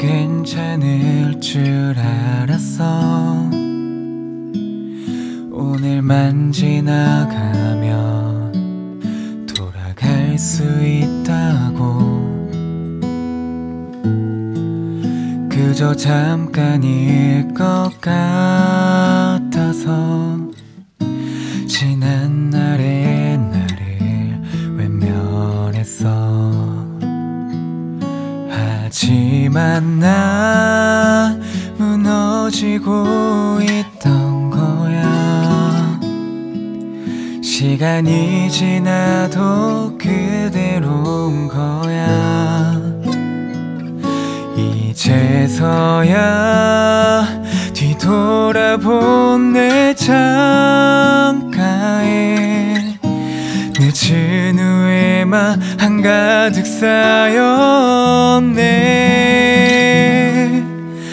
괜찮을 줄 알았어. 오늘만 지나가면 돌아갈 수 있다고. 그저 잠깐일 것 같아서 지난 날의 나를 외면했어. 하지만 나 무너지고 있던 거야. 시간이 지나도 그대로인 거야. 이제서야 뒤돌아본 내 창가에 늦은 후에만 한가득 쌓였네.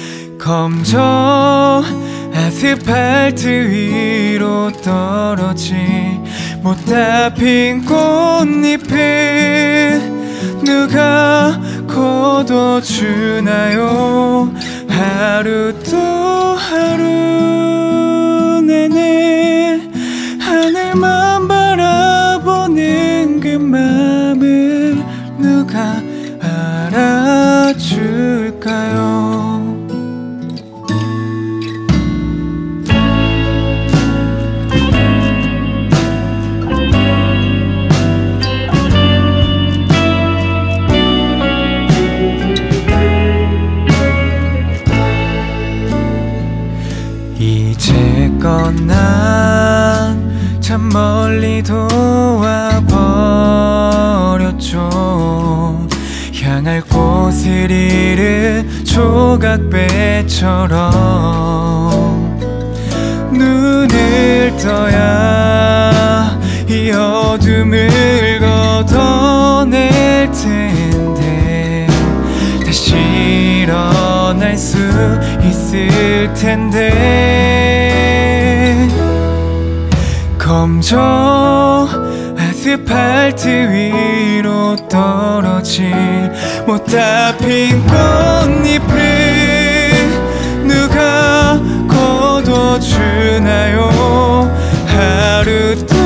검정 아스팔트 위로 떨어진 못다 핀 꽃잎을 누가 걷어주나요? 하루 또 하루 내내 하늘만 바라보는 그 맘을 누가 알아줄까요? 이제껏 난 참 멀리도 와버렸죠. 향할 곳을 잃은 조각배처럼 눈을 떠야 이 어둠을 걷어낼 텐데 다시 일어날 수 있을 텐데. 검정 아스팔트 위로 떨어진 못다 핀 꽃잎을 누가 걷어주나요? 하루